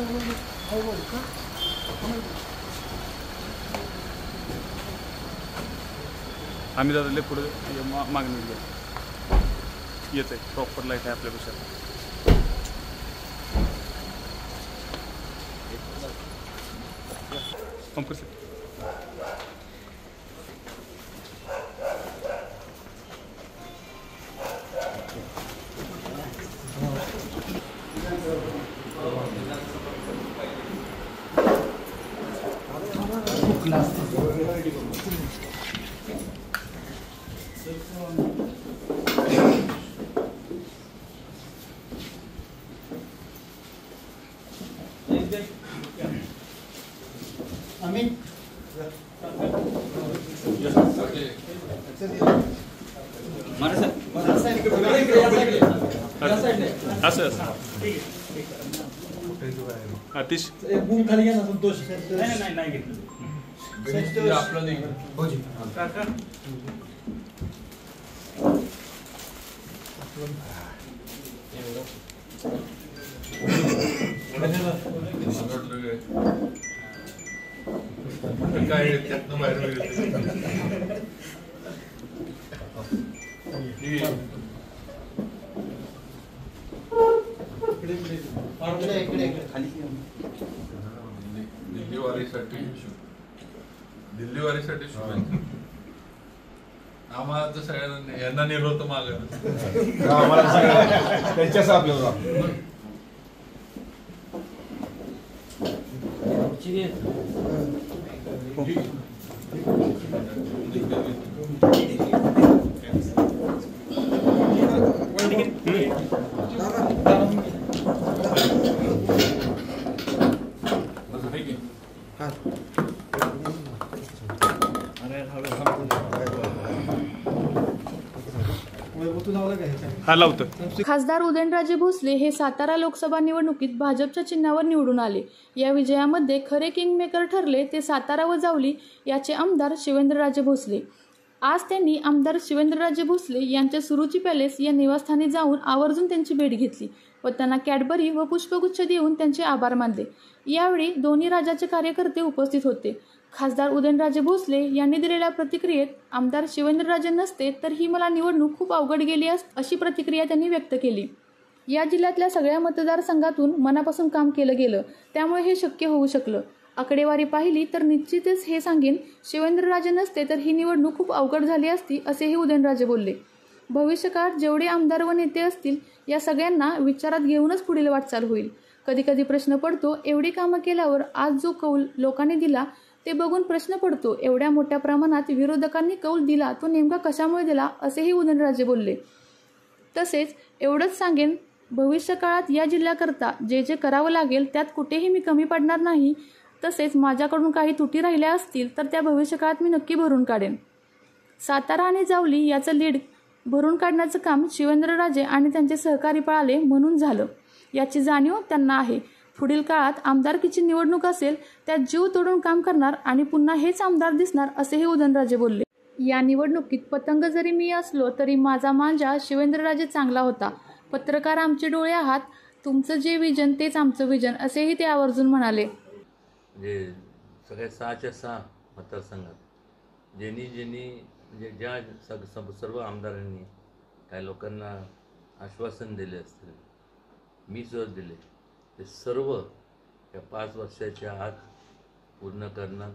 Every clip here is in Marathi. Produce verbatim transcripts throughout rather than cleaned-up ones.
आम्ही दादा पुढे मागणी येत आहे प्रॉपर लाईट आहे आपल्यापेक्षा कंपल्सरी Amin. mana sir? असं असं आतिश बूम खाली घ्या ना संतोष. नाही नाही नाही घेतलं आपलं नाही हो जी काका काय त्यातनं बाहेर दिल्लीवारीसाठी दिल्लीवारीसाठी शुभेच्छा. आम्हाला तर सगळ्यांना यांना नेलो होतं मागं त्यांच्याच आपल्याला हा लावतो. खासदार उदयनराजे भोसले हे सातारा लोकसभा निवडणुकीत भाजपच्या चिन्हावर निवडून आले. या विजयामध्ये खरे किंगमेकर ठरले ते सातारा व जावली याचे आमदार शिवेंद्रराजे भोसले. आज त्यांनी आमदार शिवेंद्रराजे भोसले यांच्या सुरुची पॅलेस या निवासस्थानी जाऊन आवर्जून त्यांची भेट घेतली व त्यांना कॅडबरी व पुष्पगुच्छ देऊन त्यांचे आभार मानले. यावेळी दोन्ही राज्याचे कार्यकर्ते उपस्थित होते. खासदार उदयनराजे भोसले यांनी दिलेल्या प्रतिक्रियेत आमदार शिवेंद्रराजे नसते तर ही मला निवडणूक खूप अवघड गेली अशी प्रतिक्रिया त्यांनी व्यक्त केली. या जिल्ह्यातल्या सगळ्या मतदारसंघातून मनापासून काम केलं गेलं त्यामुळे हे शक्य होऊ शकलं. आकडेवारी पाहिली तर निश्चितच हे सांगेन शिवेंद्रराजे नसते तर ही निवडणूक खूप अवघड झाली असती असेही उदयनराजे बोलले. भविष्यकाळात जेवढे आमदार व नेते असतील या सगळ्यांना विचारात घेऊनच पुढील वाटचाल होईल. कधी कधी प्रश्न पडतो एवढी कामं केल्यावर आज जो कौल लोकांनी दिला ते बघून प्रश्न पडतो एवढ्या मोठ्या प्रमाणात विरोधकांनी कौल दिला तो नेमका कशामुळे दिला असेही उदयनराजे बोलले. तसेच एवढंच सांगेन भविष्यकाळात या जिल्ह्याकरता जे जे करावं लागेल त्यात कुठेही मी कमी पडणार नाही. तसेच माझ्याकडून काही त्रुटी राहिल्या असतील तर त्या भविष्यकाळात मी नक्की भरून काढेन. सातारा आणि जावली याचं लीड भरून काढण्याचं काम शिवेंद्रराजे आणि त्यांचे सहकारी पळाले म्हणून झालं याची जाणीव त्यांना आहे. पुढील काळात आमदारकीची निवडणूक असेल त्यात जीव तोडून काम करणार आणि पुन्हा हेच आमदार दिसणार असेही उदयनराजे बोलले. या निवडणुकीत पतंग जरी मी असलो तरी माझा मांजा शिवेंद्रराजे चांगला होता. पत्रकार आमचे डोळे आहात, तुमचं जे विजन तेच आमचं विजन असेही ते आवर्जून म्हणाले. म्हणजे सगळ्या सहाच्या सहा मतदारसंघात ज्यांनी ज्यांनी म्हणजे ज्या सग सर्व आमदारांनी काही लोकांना आश्वासन दिले असतील मी सुद्धा दिले ते सर्व या पाच वर्षाच्या आत पूर्ण करणार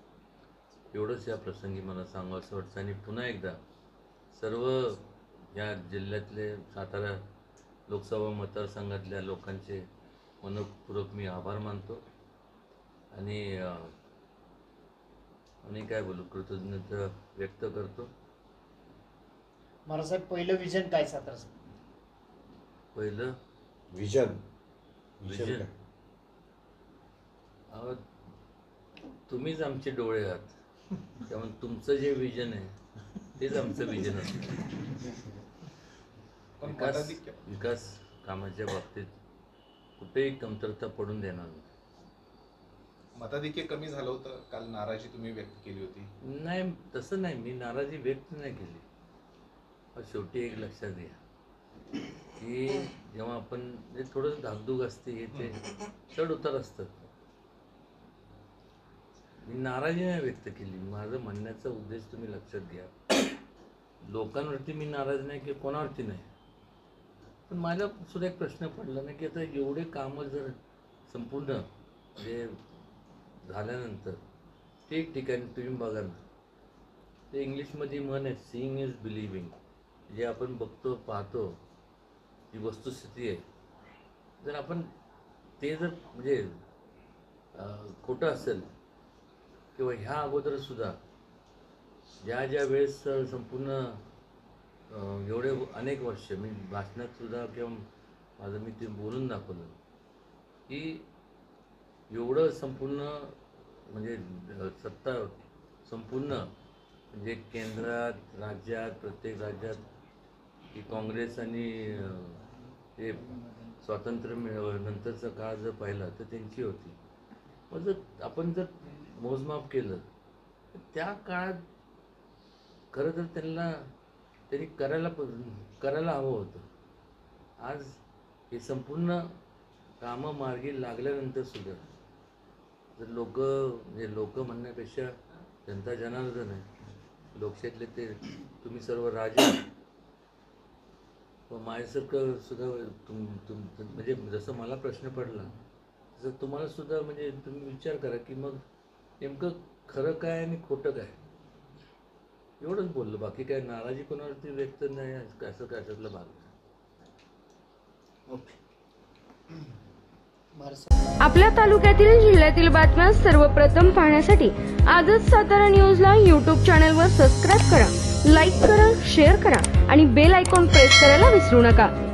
एवढंच या प्रसंगी मला सांगावंसं वाटतं. आणि पुन्हा एकदा सर्व या जिल्ह्यातले सातारा लोकसभा मतदारसंघातल्या लोकांचे मनपूर्वक मी आभार मानतो आणि आणि काय बोलू कृतज्ञता व्यक्त करतो. महाराज पहिलं विजन काय सातारा? पहिलं विजन विजन अहो तुम्हीच आमचे डोळे आहात त्यामुळे तुमचं जे विजन आहे तेच आमचं विजन असेल. विकास विकास कामाच्या बाबतीत कुठेही कमतरता पडून देणार नाही. मताधिक्य कमी झालं होतं काल, नाराजी तुम्ही व्यक्त केली होती. नाही तसं नाही, मी नाराजी व्यक्त नाही केली. शेवटी एक लक्षात घ्या की जेव्हा आपण थोडंसं धाकधूक असते हे ते चढ उतार असतात. मी नाराजी नाही व्यक्त केली. माझं म्हणण्याचा उद्देश तुम्ही लक्षात घ्या. लोकांवरती मी नाराज नाही किंवा कोणावरती नाही. पण माझा सुद्धा एक प्रश्न पडला ना की आता एवढे कामं जर संपूर्ण जे झाल्यानंतर ते एक ठिकाणी तुम्ही बघा ना, ते इंग्लिशमध्ये म्हण आहे, सीइंग इज बिलिव्हिंग. जे आपण बघतो पाहतो जी वस्तुस्थिती आहे, जर आपण ते जर म्हणजे खोटं असेल किंवा ह्या अगोदरसुद्धा ज्या ज्या वेळेस संपूर्ण एवढे अनेक वर्ष मी भाषणातसुद्धा किंवा माझं मी ते बोलून दाखवलं की एवढं संपूर्ण म्हणजे सत्ता संपूर्ण म्हणजे केंद्रात राज्यात प्रत्येक राज्यात की काँग्रेस आणि ते स्वातंत्र्य मिळवल्यानंतरचा काळ जर पाहिला तर त्यांची होती. मग जर आपण जर मोजमाप केलं तर त्या काळात खरं तर त्यांना त्यांनी करायला करायला हवं होतं. आज हे संपूर्ण कामं मार्गी लागल्यानंतरसुद्धा जर लोक म्हणजे लोक म्हणण्यापेक्षा जनता जनार्दन आहे, लोकशाहीतले ते तुम्ही सर्व राजे व माझ्यासारखं सुद्धा तुम तुम म्हणजे जसं मला प्रश्न पडला तसं तुम्हाला सुद्धा म्हणजे तुम्ही विचार करा की मग नेमकं खरं काय आणि खोटं काय. एवढंच बोललो, बाकी काय नाराजी कोणावरती व्यक्त नाही असं काय त्यातला भाग नाही. ओके. आपल्या तालुक्यातील जिल्ह्यातील बातम्या सर्वप्रथम पाहण्यासाठी आजच सातारा न्यूजला यूट्यूब चॅनलवर सबस्क्राईब करा, लाईक करा, शेअर करा आणि बेल आयकॉन प्रेस करायला विसरू नका.